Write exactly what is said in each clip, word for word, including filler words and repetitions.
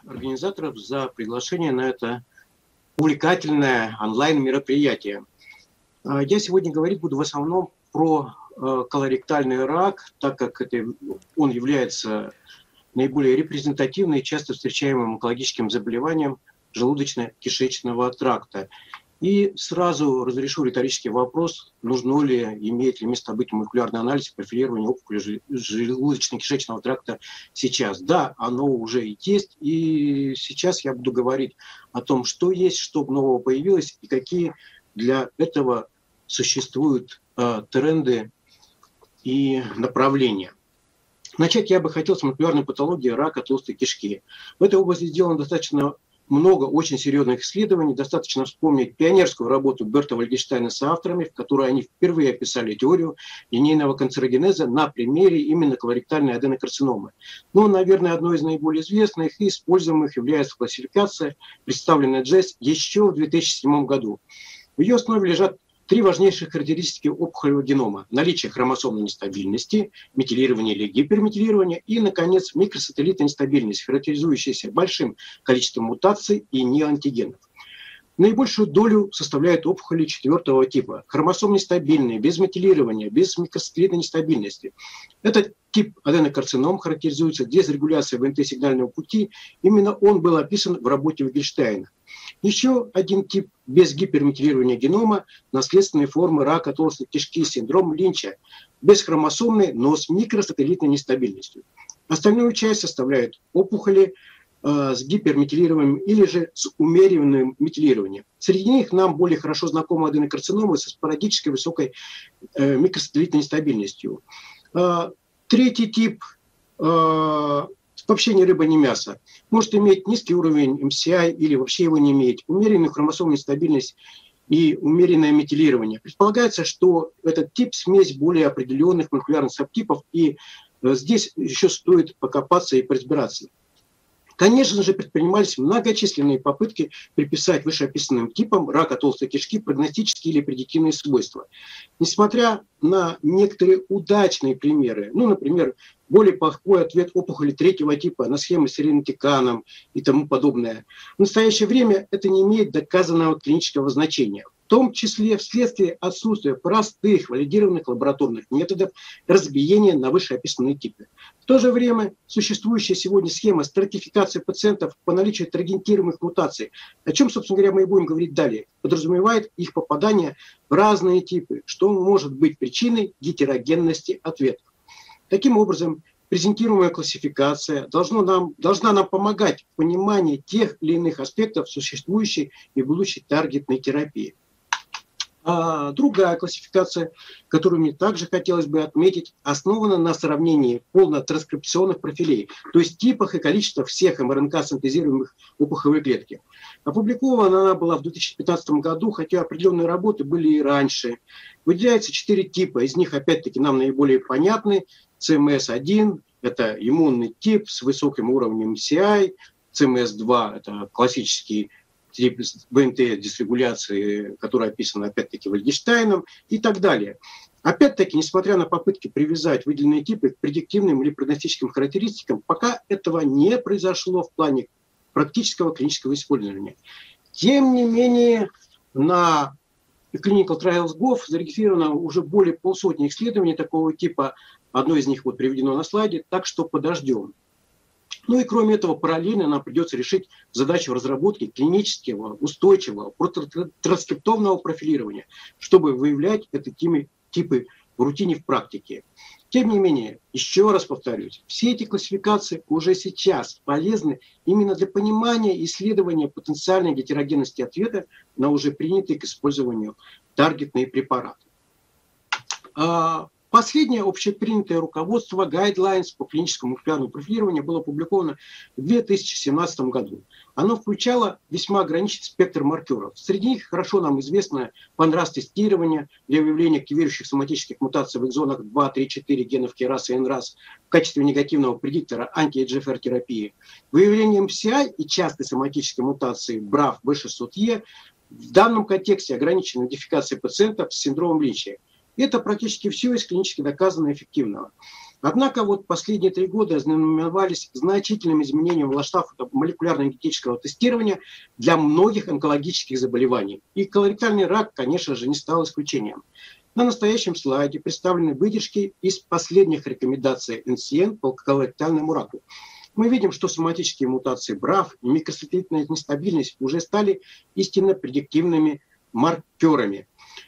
организаторов за приглашение на это увлекательное онлайн-мероприятие. Я сегодня говорить буду в основном про колоректальный рак, так как это, он является наиболее репрезентативным и часто встречаемым онкологическим заболеванием желудочно-кишечного тракта. И сразу разрешу риторический вопрос, нужно ли, имеет ли место быть молекулярный анализ профилирования опухоли желудочно-кишечного тракта сейчас. Да, оно уже есть, и сейчас я буду говорить о том, что есть, что нового появилось, и какие для этого существуют э, тренды и направления. Начать я бы хотел с молекулярной патологии рака толстой кишки. В этой области сделано достаточно много очень серьезных исследований. Достаточно вспомнить пионерскую работу Берта Вальгенштейна с авторами, в которой они впервые описали теорию линейного канцерогенеза на примере именно колоректальной аденокарциномы. Но, наверное, одной из наиболее известных и используемых является классификация, представленная джес еще в две тысячи седьмом году. В ее основе лежат три важнейших характеристики опухолевого генома: наличие хромосомной нестабильности, метилирования или гиперметилирования и, наконец, микросателлитная нестабильность, характеризующаяся большим количеством мутаций и неантигенов. Наибольшую долю составляют опухоли четвертого типа, хромосомно нестабильные, без метилирования, без микросателлитной нестабильности. Этот тип аденокарцином характеризуется дисрегуляцией вэ эн тэ-сигнального пути. Именно он был описан в работе Вальгенштейна. Еще один тип без гиперметилирования генома – наследственные формы рака толстой кишки, синдром Линча, бесхромосомный, но с микросателлитной нестабильностью. Остальную часть составляют опухоли э, с гиперметилированием или же с умеренным метилированием. Среди них нам более хорошо знакомы аденокарциномы со спорадической высокой э, микросателлитной нестабильностью. Э, третий тип э, вообще ни рыба, ни мясо. Может иметь низкий уровень эм си ай или вообще его не иметь, умеренную хромосомную стабильность и умеренное метилирование. Предполагается, что этот тип – смесь более определенных молекулярных субтипов, и здесь еще стоит покопаться и поразбираться. Конечно же, предпринимались многочисленные попытки приписать вышеописанным типам рака толстой кишки прогностические или предиктивные свойства. Несмотря на некоторые удачные примеры, ну, например, более плохой ответ опухоли третьего типа на схемы с иринотеканом и тому подобное, в настоящее время это не имеет доказанного клинического значения, в том числе вследствие отсутствия простых валидированных лабораторных методов разбиения на вышеописанные типы. В то же время существующая сегодня схема стратификации пациентов по наличию таргетируемых мутаций, о чем, собственно говоря, мы и будем говорить далее, подразумевает их попадание в разные типы, что может быть причиной гетерогенности ответов. Таким образом, презентируемая классификация должна нам, должна нам помогать в понимании тех или иных аспектов существующей и будущей таргетной терапии. А другая классификация, которую мне также хотелось бы отметить, основана на сравнении полнотранскрипционных профилей, то есть типах и количествах всех эм эр эн ка-синтезируемых опухолевой клетки. Опубликована она была в две тысячи пятнадцатом году, хотя определенные работы были и раньше. Выделяется четыре типа, из них опять-таки нам наиболее понятны. си эм эс один – это иммунный тип с высоким уровнем эм си ай, си эм эс два – это классический тип вэ эн тэ-дисрегуляции, который описан опять-таки Вальгенштейном и так далее. Опять-таки, несмотря на попытки привязать выделенные типы к предиктивным или прогностическим характеристикам, пока этого не произошло в плане практического клинического использования. Тем не менее, на Clinical Trials точка гов зарегистрировано уже более полсотни исследований такого типа. Одно из них вот приведено на слайде, так что подождем. Ну и кроме этого, параллельно нам придется решить задачу разработки клинического, устойчивого, транскриптовного профилирования, чтобы выявлять эти типы в рутине в практике. Тем не менее, еще раз повторюсь, все эти классификации уже сейчас полезны именно для понимания и исследования потенциальной гетерогенности ответа на уже принятые к использованию таргетные препараты. Последнее общепринятое руководство Guidelines по клиническому молекулярному профилированию было опубликовано в две тысячи семнадцатом году. Оно включало весьма ограниченный спектр маркеров. Среди них хорошо нам известно панраз-тестирование для выявления активирующих соматических мутаций в экзонах два, три, четыре генов КРАС и НРАС в качестве негативного предиктора анти-и джи эф ар-терапии, выявление эм си ай и частой соматической мутации брав вэ шестьсот е, в данном контексте ограничена идентификация пациентов с синдромом Линча. Это практически все из клинически доказанного эффективного. Однако вот последние три года знаменовались значительным изменением в ландшафте молекулярно-генетического тестирования для многих онкологических заболеваний. И колоректальный рак, конечно же, не стал исключением. На настоящем слайде представлены выдержки из последних рекомендаций эн си эн по колоректальному раку. Мы видим, что соматические мутации брав и микросателлитная нестабильность уже стали истинно предиктивными маркерами.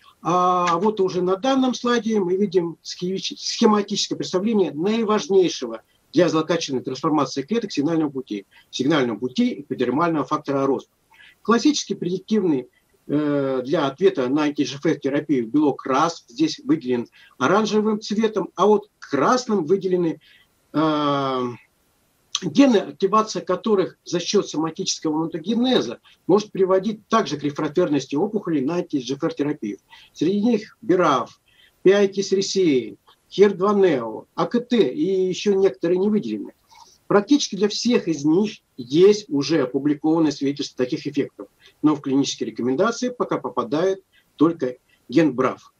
А вот уже на данном слайде мы видим схематическое представление наиважнейшего для злокачественной трансформации клеток сигнального пути, сигнального пути эпидермального фактора роста. Классический предиктивный э, для ответа на анти-джи эф эр-терапию белок рас здесь выделен оранжевым цветом, а вот красным выделены э, гены, активация которых за счет соматического мутагенеза может приводить также к рефрактерности опухолей на анти-джи эф эр-терапию. Среди них бирав, пиайтис-рисеин, хер два нео, а ка тэ и еще некоторые не выделены. Практически для всех из них есть уже опубликованные свидетельства таких эффектов, но в клинические рекомендации пока попадает только ген брав.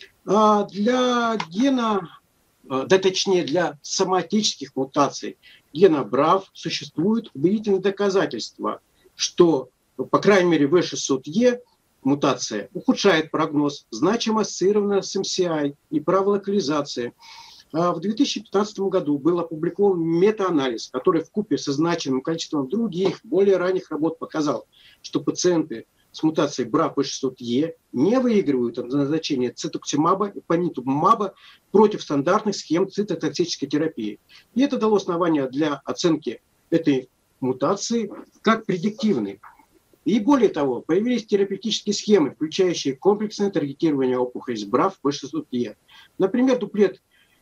А для гена, да точнее для соматических мутаций гена брав существуют убедительные доказательства, что, по крайней мере, вэ шестьсот е мутация ухудшает прогноз, значимо ассоциирована с эм си ай и праволокализацией. В две тысячи пятнадцатом году был опубликован метаанализ, который вкупе со значимым количеством других, более ранних работ показал, что пациенты с мутацией брав вэ шестьсот е не выигрывают от назначения цитоксимаба и панитумаба против стандартных схем цитотоксической терапии. И это дало основание для оценки этой мутации как предиктивной. И более того, появились терапевтические схемы, включающие комплексное таргетирование опухолей с брав вэ шестьсот е. Например, дуплет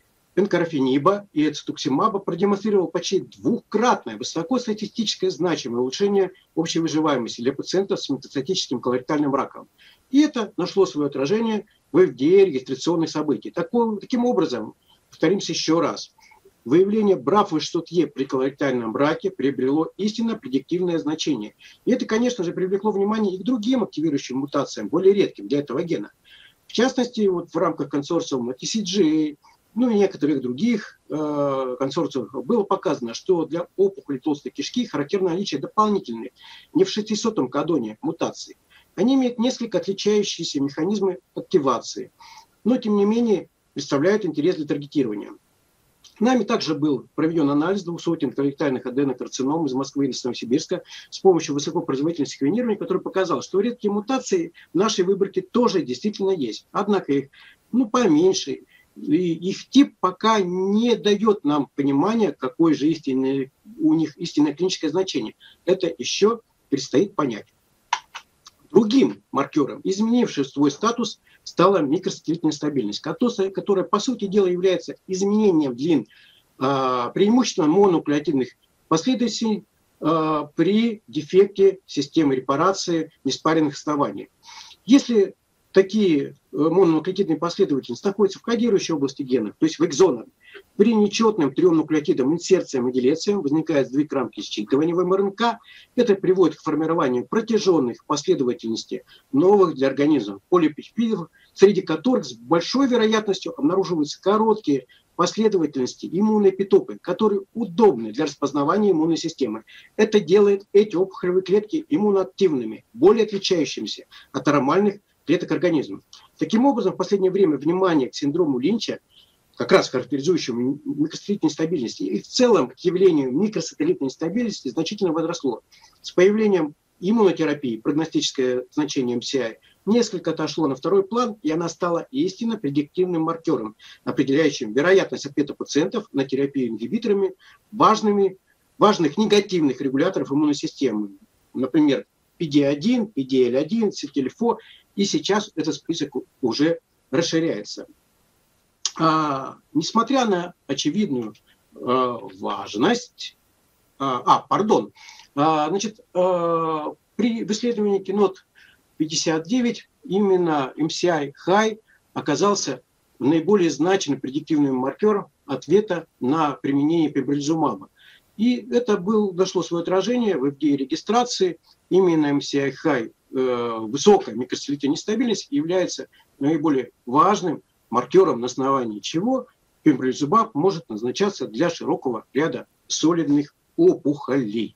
энкорфениба и цитоксимаба продемонстрировал почти двукратное высокостатистическое значимое улучшение общей выживаемости для пациентов с метастатическим колоректальным раком. И это нашло свое отражение в эф ди эй регистрационных событий. Таким, таким образом, повторимся еще раз, выявление брав вэ шестьсот е при колоректальном раке приобрело истинно предиктивное значение. И это, конечно же, привлекло внимание и к другим активирующим мутациям, более редким для этого гена. В частности, вот в рамках консорциума ти си джи эй, ну и некоторых других э, консорциумов было показано, что для опухоли толстой кишки характерно наличие дополнительных, не в шестисотом кодоне мутаций. Они имеют несколько отличающиеся механизмы активации, но тем не менее представляют интерес для таргетирования. Нами также был проведен анализ двух сотен колоректальных аденокарцином из Москвы и Новосибирска с помощью высокопроизводительного секвенирования, который показал, что редкие мутации в нашей выборке тоже действительно есть. Однако их ну, поменьше. И их тип пока не дает нам понимания, какое же истинное, у них истинное клиническое значение. Это еще предстоит понять. Другим маркером, изменившим свой статус, стала микросателлитная стабильность, которая, по сути дела, является изменением длин а, преимущественно мононуклеотидных последователей а, при дефекте системы репарации неспаренных оснований. Если такие мононуклеотидные последовательности находятся в кодирующей области гена, то есть в экзонах, при нечетным трем нуклеотидам инсерциям и делециям возникает сдвиг рамки считывания в эм эр эн ка. Это приводит к формированию протяженных последовательностей новых для организма полипептидов, среди которых с большой вероятностью обнаруживаются короткие последовательности иммунной эпитопы, которые удобны для распознавания иммунной системы. Это делает эти опухолевые клетки иммуноактивными, более отличающимися от нормальных клеток организма. Таким образом, в последнее время внимание к синдрому Линча, как раз характеризующему микросателлитной стабильности, и в целом к явлению микросателлитной стабильности значительно возросло. С появлением иммунотерапии прогностическое значение эм си ай несколько отошло на второй план, и она стала истинно предиктивным маркером, определяющим вероятность ответа пациентов на терапию ингибиторами важными, важных негативных регуляторов иммунной системы. Например, пи ди один, пи ди эл один, сетилифо, и сейчас этот список уже расширяется. А, несмотря на очевидную а, важность, а, а, пардон, а, значит, а, при исследовании кинот пятьдесят девять именно эм си ай-High оказался наиболее значимым предиктивным маркером ответа на применение пембролизумаба. И это был, дошло свое отражение в эф ди эй-регистрации. Именно эм си ай-High, э, высокая микросателлитная нестабильность, является наиболее важным маркером, на основании чего пембролизумаб может назначаться для широкого ряда солидных опухолей.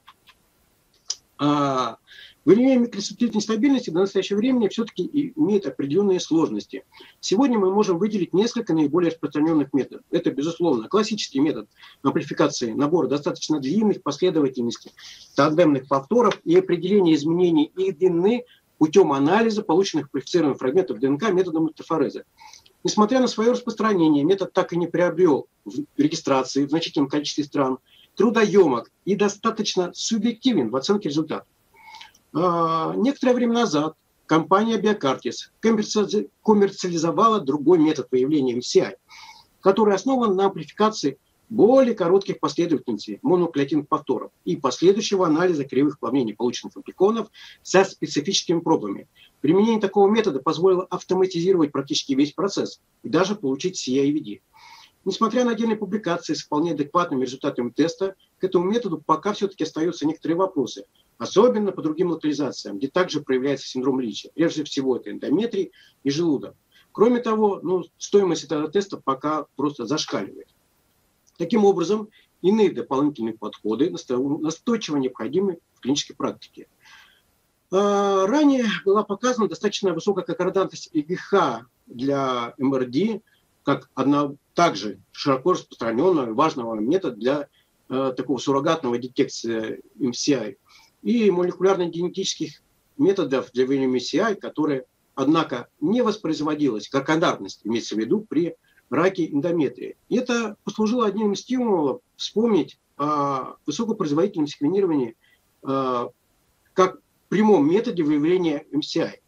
А выявление микросубтильной нестабильности до настоящего времени все-таки имеет определенные сложности. Сегодня мы можем выделить несколько наиболее распространенных методов. Это, безусловно, классический метод амплификации набора достаточно длинных последовательностей тандемных повторов и определения изменений их длины путем анализа полученных квалифицированных фрагментов ДНК методом ультрафореза. Несмотря на свое распространение, метод так и не приобрел в регистрации в значительном количестве стран, трудоемок и достаточно субъективен в оценке результатов. Некоторое время назад компания Biocartis коммерциализовала другой метод выявления эм си ай, который основан на амплификации более коротких последовательностей мононуклеотидных повторов и последующего анализа кривых плавнений полученных ампликонов со специфическими пробами. Применение такого метода позволило автоматизировать практически весь процесс и даже получить си ай ви ди. Несмотря на отдельные публикации с вполне адекватными результатами теста, к этому методу пока все-таки остаются некоторые вопросы, особенно по другим локализациям, где также проявляется синдром Лича. Прежде всего это эндометрий и желудок. Кроме того, ну, стоимость этого теста пока просто зашкаливает. Таким образом, иные дополнительные подходы настойчиво необходимы в клинической практике. Ранее была показана достаточно высокая конкордантность и гэ ха для эм эр дэ, как одна также широко распространенного и важного метода для э, такого суррогатного детекции эм си ай и молекулярно-генетических методов для выявления эм си ай, которые, однако, не воспроизводилась конкордантность, имеется в виду при раке эндометрия. И это послужило одним из стимулов вспомнить о высокопроизводительном секвенировании э, как прямом методе выявления эм си ай.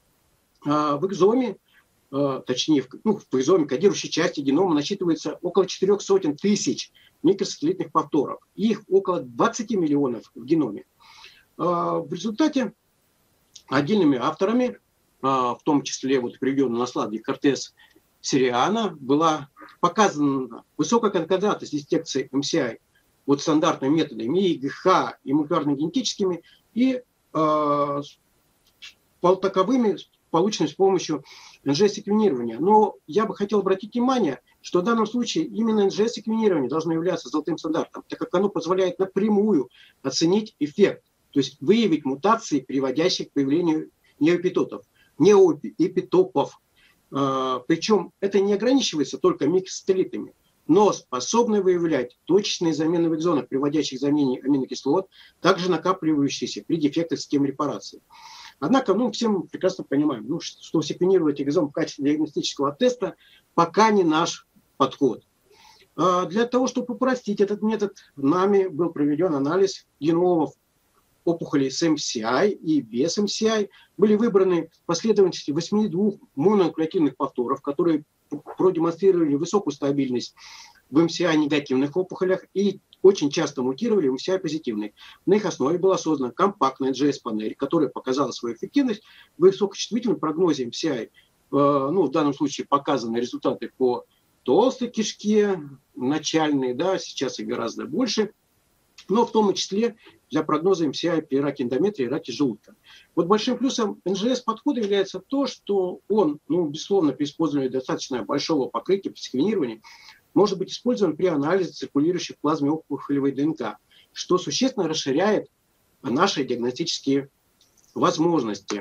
А в экзоме, а, точнее, в, ну, в экзоме кодирующей части генома насчитывается около четырех сотен тысяч микросателлитных повторов. Их около двадцати миллионов в геноме. А, в результате отдельными авторами, а, в том числе вот приведенный на слайде Кортес Сириана, была показана высокая конкордантность детекции эм си ай вот стандартными методами и гэ ха, и молекулярно-генетическими, и э, таковыми, полученными с помощью эн джи эс-секвенирования. Но я бы хотел обратить внимание, что в данном случае именно эн джи эс-секвенирование должно являться золотым стандартом, так как оно позволяет напрямую оценить эффект, то есть выявить мутации, приводящие к появлению неоэпитопов. неоэпитопов. Э, причем это не ограничивается только микросателлитами, но способны выявлять точечные замены в экзонах, приводящих к замене аминокислот, также накапливающиеся при дефектах системы репарации. Однако, ну, все мы прекрасно понимаем, ну, что секвенировать экзом в качестве диагностического теста пока не наш подход. А для того, чтобы упростить этот метод, нами был проведен анализ геномов опухолей с эм си ай и без эм си ай. Были выбраны последовательности восьмидесяти двух мононуклеотидных повторов, которые продемонстрировали высокую стабильность в эм си ай-негативных опухолях и очень часто мутировали в эм си ай-позитивных. На их основе была создана компактная джи эс-панель, которая показала свою эффективность в высокочувствительном прогнозе эм си ай. Ну, в данном случае показаны результаты по толстой кишке, начальные, да, сейчас их гораздо больше, но в том числе для прогноза эм си ай при раке эндометрия и раке желудка. Вот большим плюсом эн джи эс-подхода является то, что он, ну, безусловно, при использовании достаточно большого покрытия при секвенировании может быть использован при анализе циркулирующей в плазме опухолевой ДНК, что существенно расширяет наши диагностические возможности.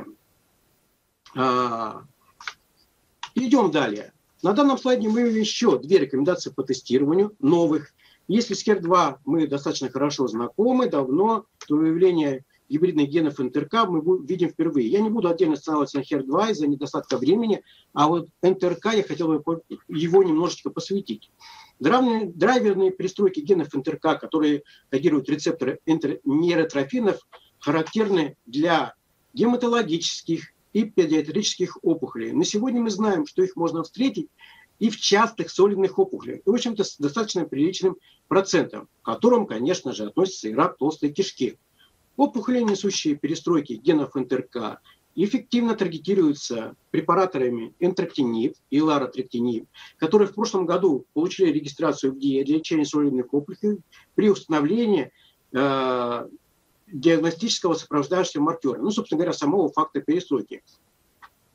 Идем далее. На данном слайде мы видим еще две рекомендации по тестированию новых. Если с хер два мы достаточно хорошо знакомы, давно, то выявление гибридных генов эн тэ эр ка мы видим впервые. Я не буду отдельно останавливаться на хер два из-за недостатка времени, а вот эн тэ эр ка я хотел бы его немножечко посвятить. Драйверные перестройки генов эн тэ эр ка, которые кодируют рецепторы нейротрофинов, характерны для гематологических и педиатрических опухолей. На сегодня мы знаем, что их можно встретить и в частых солидных опухолях, и, в общем-то, с достаточно приличным процентом, к которым, конечно же, относится и рак толстой кишки. Опухоли, несущие перестройки генов эн тэ эр ка, эффективно таргетируются препаратами энтрактиниб и ларотректиниб, которые в прошлом году получили регистрацию в ди и для лечения солидных опухолей при установлении э, диагностического сопровождающего маркера, ну, собственно говоря, самого факта перестройки.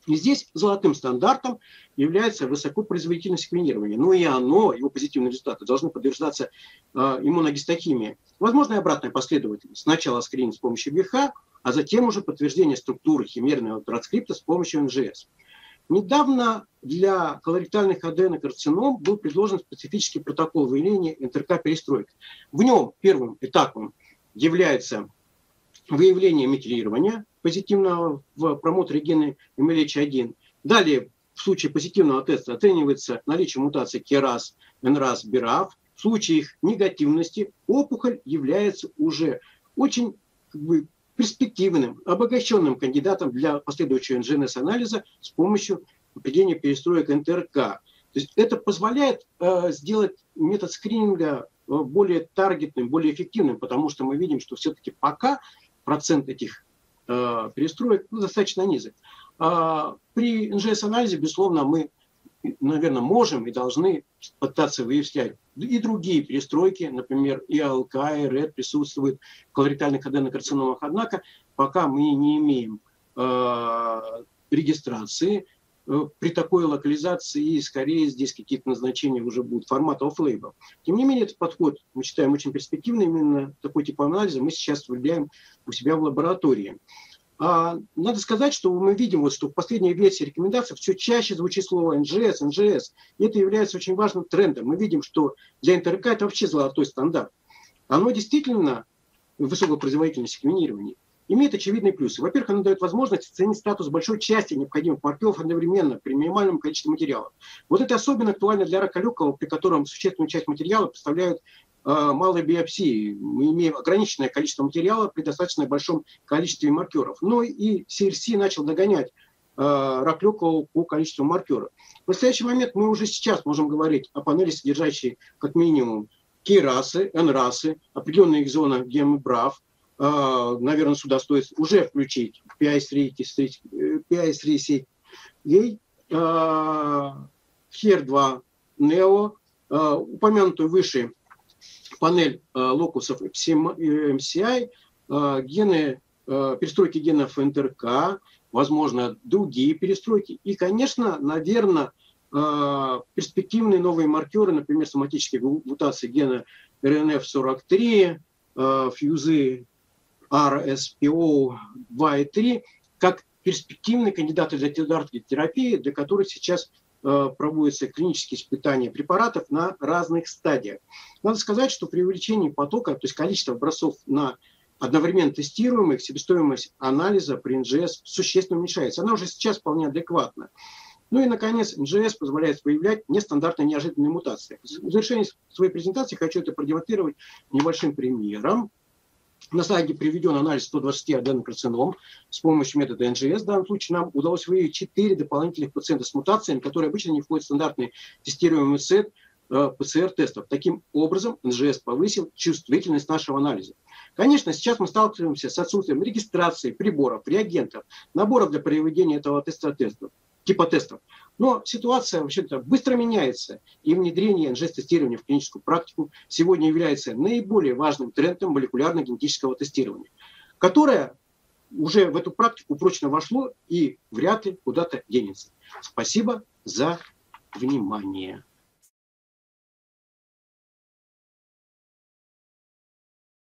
И здесь золотым стандартом является высокопроизводительное секвенирование. Но и оно, его позитивные результаты, должны подтверждаться э, иммуногистохимией. Возможно, и обратная последовательность. Сначала скрининг с помощью ГХ, а затем уже подтверждение структуры химерного транскрипта с помощью эн джи эс. Недавно для колоректальных аденокарцином был предложен специфический протокол выявления эн тэ эр ка-перестроек. В нем первым этапом является выявление метилирования позитивного в промоторе гена эм эл эйч один. Далее, в случае позитивного теста оценивается наличие мутации КРАС, эн рас, би раф. В случае их негативности опухоль является уже очень как бы, перспективным, обогащенным кандидатом для последующего эн джи эн эс-анализа с помощью определения перестроек эн тэ эр ка. То есть это позволяет э, сделать метод скрининга э, более таргетным, более эффективным, потому что мы видим, что все-таки пока процент этих э, перестроек ну, достаточно низок. А при эн джи эс-анализе, безусловно, мы, наверное, можем и должны пытаться выявлять и другие перестройки, например, и эй эл ка, и рэд присутствуют в колоректальных аденокарциномах, однако пока мы не имеем э, регистрации э, при такой локализации, и скорее здесь какие-то назначения уже будут формата off-label. Тем не менее, этот подход мы считаем очень перспективным, именно такой тип анализа мы сейчас выявляем у себя в лаборатории. Надо сказать, что мы видим, вот, что в последней версии рекомендаций все чаще звучит слово эн джи эс, эн джи эс. И это является очень важным трендом. Мы видим, что для эн тэ эр ка это вообще золотой стандарт. Оно действительно, высокопроизводительное секвенирование, имеет очевидные плюсы. Во-первых, оно дает возможность оценить статус большой части необходимых маркеров одновременно при минимальном количестве материалов. Вот это особенно актуально для рака легкого, при котором существенную часть материала представляют малой биопсии. Мы имеем ограниченное количество материала при достаточно большом количестве маркеров. Но и си эр си начал догонять э, рак легкого по количеству маркеров. В настоящий момент мы уже сейчас можем говорить о панели, содержащей как минимум КРАСы, эн расы, определенные экзоны гем-брав. Э, наверное, сюда стоит уже включить пи ай три си ей, э, хер два нео, э, упомянутую выше панель э, локусов эм си ай, э, гены, э, перестройки генов эн тэ эр ка, возможно, другие перестройки. И, конечно, наверное, э, перспективные новые маркеры, например, соматические мутации гена эр эн эф сорок три, э, фьюзы ар эс пи о два и три, как перспективные кандидаты для терапии, для которых сейчас проводятся клинические испытания препаратов на разных стадиях. Надо сказать, что при увеличении потока, то есть количество образцов на одновременно тестируемых, себестоимость анализа при эн джи эс существенно уменьшается. Она уже сейчас вполне адекватна. Ну и, наконец, эн джи эс позволяет выявлять нестандартные неожиданные мутации. В завершении своей презентации хочу это продемонстрировать небольшим примером. На слайде приведен анализ сто двадцать аденокарцином с помощью метода эн джи эс. В данном случае нам удалось выявить четыре дополнительных пациента с мутациями, которые обычно не входят в стандартный тестируемый сет э, пэ цэ эр-тестов. Таким образом, эн джи эс повысил чувствительность нашего анализа. Конечно, сейчас мы сталкиваемся с отсутствием регистрации приборов, реагентов, наборов для проведения этого теста-тестов, типа тестов. Но ситуация вообще-то быстро меняется, и внедрение эн джи эс-тестирования в клиническую практику сегодня является наиболее важным трендом молекулярно-генетического тестирования, которое уже в эту практику прочно вошло и вряд ли куда-то денется. Спасибо за внимание.